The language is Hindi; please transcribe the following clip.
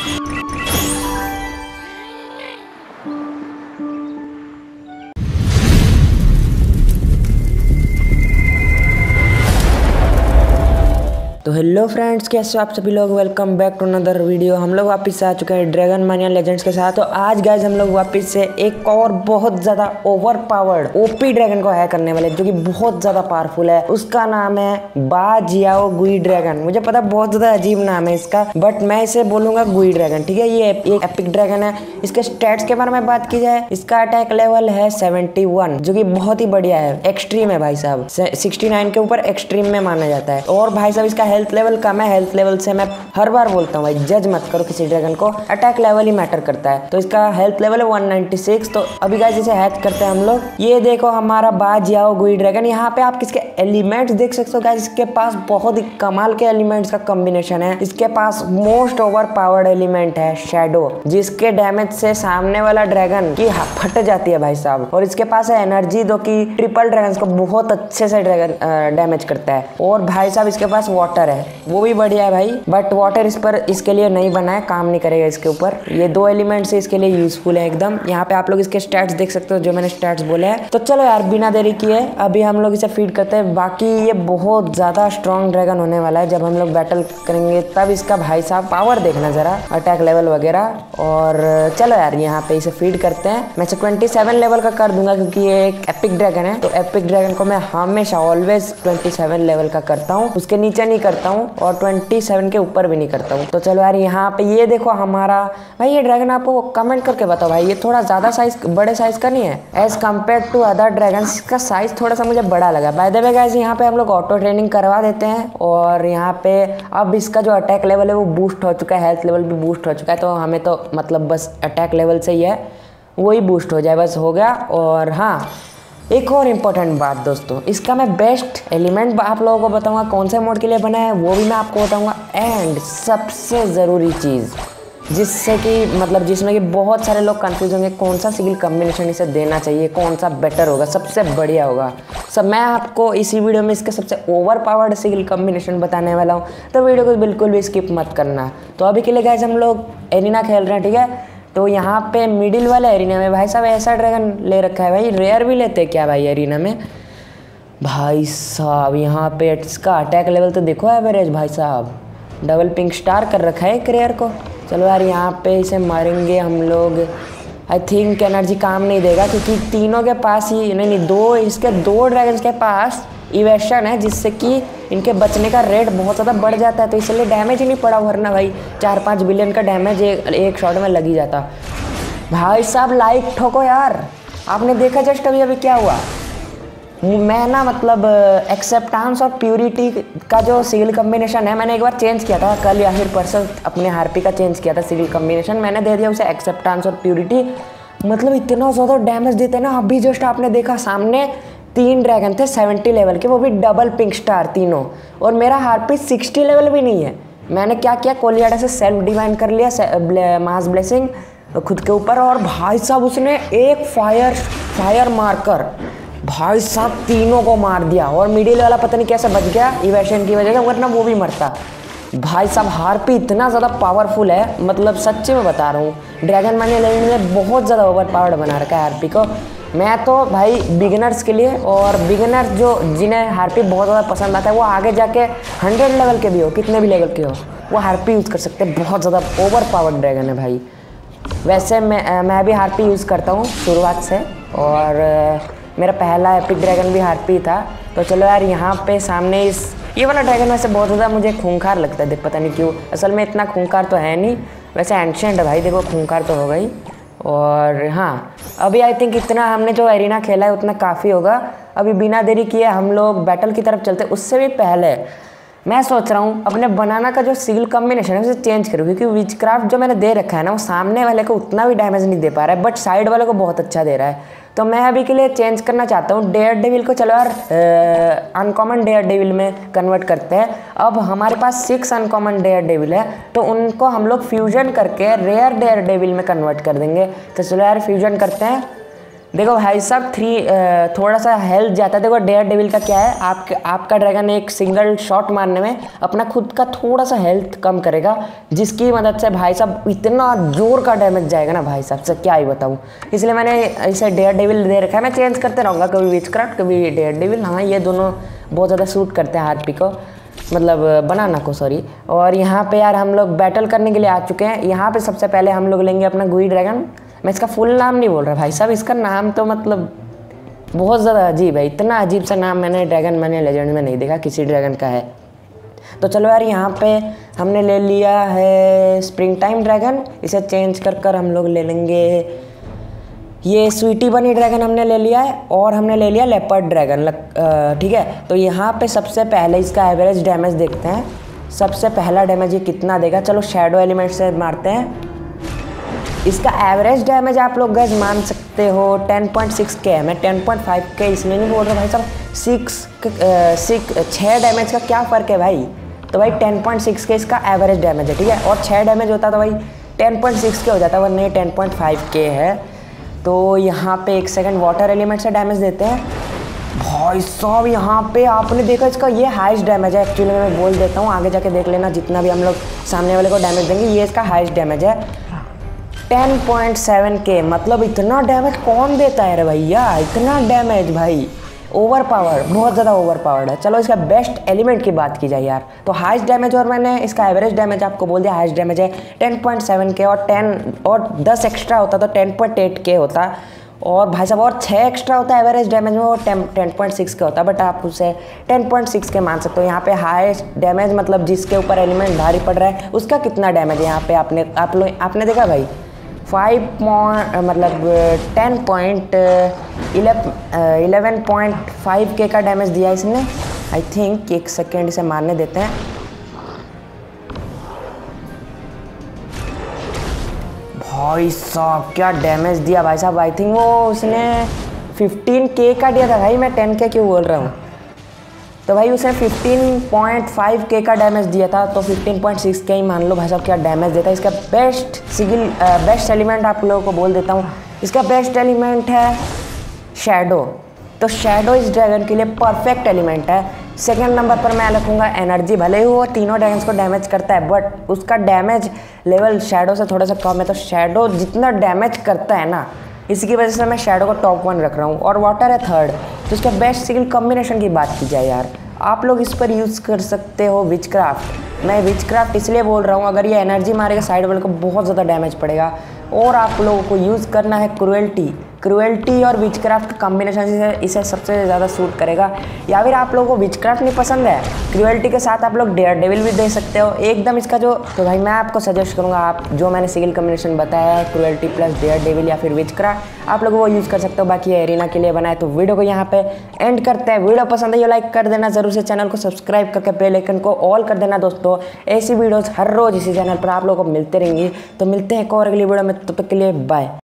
तो हेलो फ्रेंड्स, कैसे हो आप सभी लोग। Welcome back to another video. हम लोग वापस से आ चुके हैं ड्रैगन मानिया लेजेंड्स के साथ। तो आज गाइज हम लोग वापस से एक और बहुत ज़्यादा ओवर पावर्ड ओपी ड्रैगन को हैक करने वाले, जो कि बहुत ज़्यादा पावरफुल है। उसका नाम है बा जियाओ गुई ड्रैगन। मुझे पता बहुत ज़्यादा अजीब नाम है इसका, बट मैं इसे बोलूँगा गुई ड्रैगन, ठीक है। ये एक एपिक ड्रैगन है। इसके स्टैट्स के बारे में बात की जाए, इसका अटैक लेवल है 71, जो कि बहुत ही बढ़िया है। एक्सट्रीम है भाई साहब, 69 के ऊपर एक्सट्रीम में माना जाता है। और भाई साहब इसका हेल्थ लेवल कम है। हेल्थ लेवल से मैं हर बार बोलता हूँ भाई, जज मत करो किसी ड्रैगन को, अटैक लेवल ही मैटर करता है। तो इसका हेल्थ लेवल है 196। तो अभी गाइस इसे हैक करते हैं हम लोग। ये देखो हमारा बा जियाओ गुई ड्रैगन। यहाँ पे आप किसके एलिमेंट्स देख सकते हो गाइस। इसके पास बहुत ही कमाल के एलिमेंट्स का कॉम्बिनेशन है। इसके पास मोस्ट ओवर पावर्ड एलिमेंट है शैडो, जिसके डैमेज से सामने वाला ड्रैगन की फट जाती है भाई साहब। और इसके पास है एनर्जी, जो कि ट्रिपल ड्रैगन को बहुत अच्छे से ड्रैगन डैमेज करता है। और भाई साहब इसके पास वाटर है, वो भी बढ़िया है भाई, बट वाटर इसके लिए नहीं बना है, काम नहीं करेगा इसके ऊपर। ये दो एलिमेंट से इसके लिए यूजफुल है एकदम। यहाँ पे आप लोग इसके स्टैट्स देख सकते हो, जो मैंने स्टैट्स बोले हैं। तो चलो यार, बिना देरी किए अभी हम लोग इसे फीड करते हैं। बाकी ये बहुत ज्यादा स्ट्रॉन्ग ड्रैगन होने वाला है। जब हम लोग बैटल करेंगे तब इसका भाई साहब पावर देखना जरा, अटैक लेवल वगैरह। और चलो यार, यहाँ पे इसे फीड करते हैं। मैं 27 लेवल का कर दूंगा, क्योंकि ये एक एपिक ड्रैगन है। तो एपिक ड्रैगन को मैं हमेशा ऑलवेज 27 लेवल का करता हूँ, उसके नीचे नहीं करता हूँ, और 27 के ऊपर भी नहीं करता हूँ। तो चलो यार, यहाँ पे ये देखो हमारा भाई, ये ड्रैगन आपको कमेंट करके बताओ भाई, ये थोड़ा ज्यादा साइज, बड़े साइज का नहीं है as compare to other dragon. इसका साइज थोड़ा सा मुझे बड़ा लगा। बाय द वे गाइस, यहाँ पे हम लोग ऑटो ट्रेनिंग करवा देते हैं। और यहाँ पे अब इसका जो अटैक लेवल है वो बूस्ट हो चुका है, हेल्थ लेवल भी बूस्ट हो चुका है। तो हमें तो मतलब बस अटैक लेवल से ही है, वही बूस्ट हो जाए बस, हो गया। और हाँ, एक और इम्पोर्टेंट बात दोस्तों, इसका मैं बेस्ट एलिमेंट आप लोगों को बताऊंगा कौन से मोड के लिए बना है, वो भी मैं आपको बताऊंगा। एंड सबसे ज़रूरी चीज़, जिससे कि मतलब जिसमें कि बहुत सारे लोग कंफ्यूज होंगे, कौन सा सिग्नल कॉम्बिनेशन इसे देना चाहिए, कौन सा बेटर होगा, सबसे बढ़िया होगा। सब मैं आपको इसी वीडियो में इसके सबसे ओवर पावर्ड सिग्नल कॉम्बिनेशन बताने वाला हूँ। तो वीडियो को बिल्कुल भी स्किप मत करना। तो अभी के लिए गाइस हम लोग एरिना खेल रहे हैं, ठीक है। तो यहाँ पे मिडिल वाले एरिना में भाई साहब ऐसा ड्रैगन ले रखा है। भाई रेयर भी लेते हैं क्या भाई एरिना में? भाई साहब यहाँ पे इसका अटैक लेवल तो देखो एवरेज, भाई साहब डबल पिंक स्टार कर रखा है एक रेयर को। चलो यार, यहाँ पे इसे मारेंगे हम लोग। आई थिंक एनर्जी काम नहीं देगा, क्योंकि तीनों के पास ही नहीं, इसके दो ड्रैगन्स के पास इवेशन है, जिससे कि इनके बचने का रेट बहुत ज़्यादा बढ़ जाता है। तो इसलिए डैमेज ही नहीं पड़ा, वरना भाई 4-5 बिलियन का डैमेज एक शॉट में लग ही जाता। भाई साहब लाइक ठोको यार। आपने देखा जस्ट अभी क्या हुआ। मैं ना मतलब एक्सेप्टेंस और प्यूरिटी का जो सिग्नल कॉम्बिनेशन है, मैंने एक बार चेंज किया था, कल या फिर परसों अपने हार्पी का चेंज किया था सिग्नल कॉम्बिनेशन। मैंने दे दिया उसे एक्सेप्टेंस और प्यूरिटी। मतलब इतना ज़्यादा डैमेज देते हैं ना। अभी जस्ट आपने देखा सामने 3 ड्रैगन थे 70 लेवल के, वो भी डबल पिंक स्टार तीनों। और मेरा हार्पी 60 लेवल भी नहीं है। मैंने क्या किया, कोलियाडा से सेल्फ डिवाइन कर लिया, मास ब्लेसिंग खुद के ऊपर। और भाई साहब उसने एक फायर मारकर भाई साहब तीनों को मार दिया। और मिडिल वाला पता नहीं कैसे बच गया इवेशन की वजह से, वरना वो भी मरता। भाई साहब हार्पी इतना ज़्यादा पावरफुल है, मतलब सच्ची में बता रहा हूँ। ड्रैगन मानिया लेजेंड ने बहुत ज़्यादा ओवर पावर्ड बना रखा है हार्पी को। मैं तो भाई बिगिनर्स के लिए, और बिगिनर्स जो जिन्हें हार्पी बहुत ज़्यादा पसंद आता है, वो आगे जाके 100 लेवल के भी हो, कितने भी लेवल के हो, वो हार्पी यूज़ कर सकते हैं। बहुत ज़्यादा ओवर पावर्ड ड्रैगन है भाई। वैसे मैं भी हार्पी यूज़ करता हूँ शुरुआत से, और मेरा पहला एपिक ड्रैगन भी हार्पी था। तो चलो यार, यहाँ पे सामने ये वाला ड्रैगन वैसे बहुत ज़्यादा मुझे खूंखार लगता है, पता नहीं क्यों। असल में इतना खूंखार तो है नहीं, वैसे एंशिएंट है भाई, देखो खूंखार तो होगा ही। और हाँ, अभी आई थिंक इतना हमने जो एरिना खेला है उतना काफ़ी होगा। अभी बिना देरी किए हम लोग बैटल की तरफ चलते। उससे भी पहले मैं सोच रहा हूँ अपने बनाना का जो सिग्नल कॉम्बिनेशन है उसे चेंज करूँ, क्योंकि विचक्राफ्ट जो मैंने दे रखा है ना, वो सामने वाले को उतना भी डैमेज नहीं दे पा रहा है, बट साइड वाले को बहुत अच्छा दे रहा है। तो मैं अभी के लिए चेंज करना चाहता हूँ। डेयर डेविल को चलो यार अनकॉमन डेयर डेविल में कन्वर्ट करते हैं। अब हमारे पास 6 अनकॉमन डेयर डेविल है, तो उनको हम लोग फ्यूजन करके रेयर डेयर डेविल में कन्वर्ट कर देंगे। तो चलो यार फ्यूजन करते हैं। देखो भाई साहब थोड़ा सा हेल्थ जाता है। देखो डेयर डेविल का क्या है, आपका ड्रैगन एक सिंगल शॉट मारने में अपना खुद का थोड़ा सा हेल्थ कम करेगा, जिसकी मदद से भाई साहब इतना जोर का डैमेज जाएगा ना भाई साहब से क्या ही बताऊँ। इसलिए मैंने इसे डेयर डेविल दे रखा है। मैं चेंज करते रहूँगा, कभी विचक्राफ्ट कभी डेयर डेविल। हाँ ये दोनों बहुत ज़्यादा सूट करते हैं हार्पी को, मतलब बनाना को, सॉरी। और यहाँ पे यार हम लोग बैटल करने के लिए आ चुके हैं। यहाँ पे सबसे पहले हम लोग लेंगे अपना गुई ड्रैगन। मैं इसका फुल नाम नहीं बोल रहा भाई साहब, इसका नाम तो मतलब बहुत ज़्यादा अजीब है। इतना अजीब सा नाम मैंने ड्रैगन मानिया लेजेंड में नहीं देखा किसी ड्रैगन का है। तो चलो यार यहाँ पे हमने ले लिया है स्प्रिंग टाइम ड्रैगन। इसे चेंज कर हम लोग ले लेंगे ये स्वीटी बनी ड्रैगन हमने ले लिया है, और हमने ले लिया लेपर्ड ड्रैगन। ठीक है, तो यहाँ पे सबसे पहले इसका एवरेज डैमेज देखते हैं। सबसे पहला डैमेज ये कितना देगा। चलो शैडो एलिमेंट से मारते हैं। इसका एवरेज डैमेज आप लोग गैस मान सकते हो 10.6 है। मैं 10.5 इसलिए नहीं बोल रहा भाई साहब, 6 डैमेज का क्या फ़र्क है भाई। तो भाई 10.6 के इसका एवरेज डैमेज है, ठीक है। और 6 डैमेज होता तो भाई 10.6 के हो जाता, वरना ये 10.5 है। तो यहाँ पे एक सेकंड वाटर एलिमेंट से डैमेज देते हैं। भाई साहब यहाँ पे आपने देखा इसका ये हाईएस्ट डैमेज है। एक्चुअली मैं बोल देता हूँ, आगे जाके देख लेना, जितना भी हम लोग सामने वाले को डैमेज देंगे ये इसका हाईएस्ट डैमेज है 10.7 के। मतलब इतना डैमेज कौन देता है रे भैया, इतना डैमेज भाई, ओवर पावर, बहुत ज़्यादा ओवर पावर्ड है। चलो इसका बेस्ट एलिमेंट की बात की जाए यार, तो हाईएस्ट डैमेज, और मैंने इसका एवरेज डैमेज आपको बोल दिया, हाईएस्ट डैमेज है 10.7 के, और 10 एक्स्ट्रा होता तो 10.8 के होता, और भाई साहब और 6 एक्स्ट्रा होता है एवरेज डैमेज में, वो 10.6 का होता, बट आप उसे 10.6 के मान सकते हो। यहाँ पे हाईएस्ट डैमेज मतलब जिसके ऊपर एलिमेंट भारी पड़ रहा है उसका कितना डैमेज है यहाँ पे आपने देखा भाई 11.5 के का डैमेज दिया इसने। आई थिंक एक सेकेंड इसे मारने देते हैं। भाई साहब क्या डैमेज दिया भाई साहब। आई थिंक वो उसने 15K का दिया था भाई, मैं 10K क्यों बोल रहा हूँ। तो भाई उसने 15.5 का डैमेज दिया था, तो 15.6 ही मान लो भाई साहब क्या डैमेज देता है। इसका बेस्ट एलिमेंट आप लोगों को बोल देता हूँ। इसका बेस्ट एलिमेंट है शैडो। तो शैडो इस ड्रैगन के लिए परफेक्ट एलिमेंट है। सेकंड नंबर पर मैं रखूँगा एनर्जी। भले ही वो तीनों ड्रैगन्स को डैमेज करता है, बट उसका डैमेज लेवल शैडो से थोड़ा सा कम है। तो शैडो जितना डैमेज करता है ना, इसकी वजह से मैं शैडो को टॉप 1 रख रहा हूँ। और वाटर है थर्ड। तो इसका बेस्ट स्किल कॉम्बिनेशन की बात की जाए यार, आप लोग इस पर यूज़ कर सकते हो विचक्राफ्ट। मैं विचक्राफ्ट इसलिए बोल रहा हूँ, अगर ये एनर्जी मारेगा साइड वाले को बहुत ज़्यादा डैमेज पड़ेगा। और आप लोगों को यूज़ करना है क्रुएल्टी और विचक्राफ्ट कॉम्बिनेशन से इसे सबसे ज़्यादा सूट करेगा। या फिर आप लोगों को विचक्राफ्ट नहीं पसंद है, क्रुएल्टी के साथ आप लोग डेयर डेविल भी दे सकते हो एकदम इसका जो। तो भाई मैं आपको सजेस्ट करूँगा, आप जो मैंने सिंगल कॉम्बिनेशन बताया है क्रुएल्टी प्लस डेयर डेविल या फिर विचक्राफ्ट, आप लोग वो यूज़ कर सकते हो। बाकी ये एरिना के लिए बनाए। तो वीडियो को यहाँ पे एंड करते हैं। वीडियो पसंद है ये लाइक कर देना जरूर से, चैनल को सब्सक्राइब करके बेल आइकन को ऑल कर देना दोस्तों। ऐसी वीडियोज़ हर रोज़ इसी चैनल पर आप लोगों को मिलते रहेंगी। तो मिलते हैं एक और अगली वीडियो में, तब तक के लिए बाय।